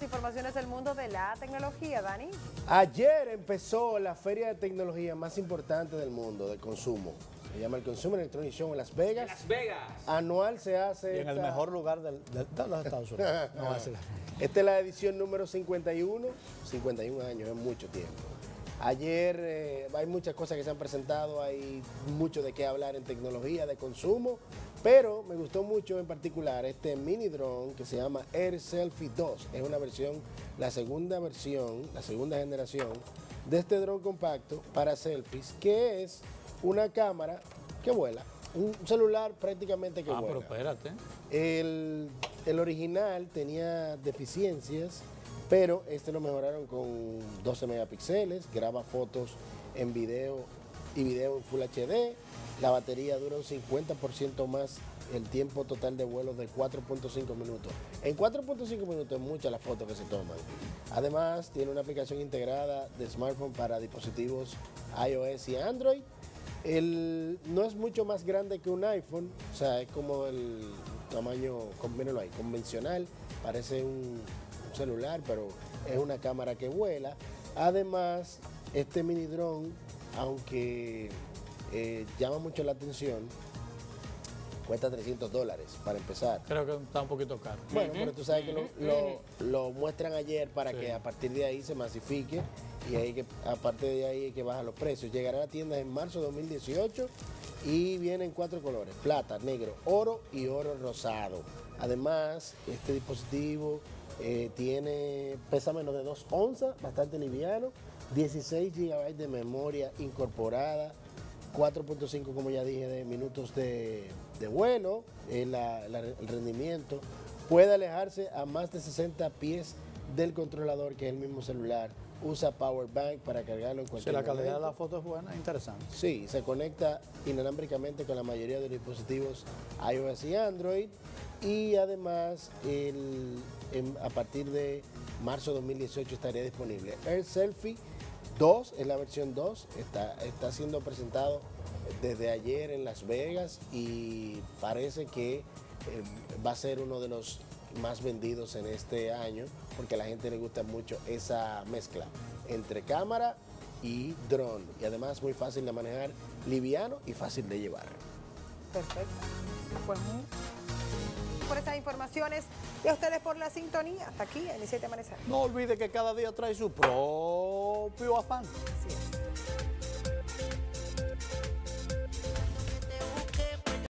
informaciones del mundo de la tecnología, Dani. Ayer empezó la feria de tecnología más importante del mundo, de consumo. Se llama el Consumer Electronic Show en Las Vegas. En Las Vegas. Anual se hace. Y en el mejor lugar de los Estados Unidos. No va a ser la... Esta es la edición número 51. 51 años, es mucho tiempo. Ayer hay muchas cosas que se han presentado, hay mucho de qué hablar en tecnología, de consumo, pero me gustó mucho en particular este mini drone que se llama Air Selfie 2. Es una versión, la segunda generación de este drone compacto para selfies, que es una cámara que vuela, un celular prácticamente que vuela. Pero espérate. El original tenía deficiencias, pero este lo mejoraron con 12 megapíxeles, graba fotos en video y video en Full HD. La batería dura un 50% más el tiempo total de vuelo de 4.5 minutos. En 4.5 minutos es muchas las fotos que se toman. Además, tiene una aplicación integrada de smartphone para dispositivos iOS y Android. No es mucho más grande que un iPhone, o sea, es como el tamaño, mírenlo ahí, convencional, parece un celular, pero es una cámara que vuela. Además, este mini drone, aunque llama mucho la atención, cuesta $300 para empezar. Creo que está un poquito caro. Bueno, pero tú sabes que lo muestran ayer para que a partir de ahí se masifique y a partir de ahí hay que bajar los precios. Llegará a las tiendas en marzo de 2018 y viene en 4 colores: plata, negro, oro y oro rosado. Además, este dispositivo pesa menos de 2 onzas, bastante liviano, 16 GB de memoria incorporada, 4.5, como ya dije, de minutos de vuelo, el rendimiento. Puede alejarse a más de 60 pies del controlador, que es el mismo celular. Usa power bank para cargarlo en cualquier momento. Si la calidad de la foto es buena, interesante. Sí, se conecta inalámbricamente con la mayoría de los dispositivos iOS y Android. Y además, a partir de marzo de 2018 estaría disponible. Air Selfie 2 es la versión 2, está siendo presentado desde ayer en Las Vegas y parece que va a ser uno de los más vendidos en este año, porque a la gente le gusta mucho esa mezcla entre cámara y dron, y además muy fácil de manejar, liviano y fácil de llevar. Perfecto. Pues por estas informaciones y a ustedes por la sintonía. Hasta aquí en 7 Amanecer. No olvide que cada día trae su propio afán. Así es.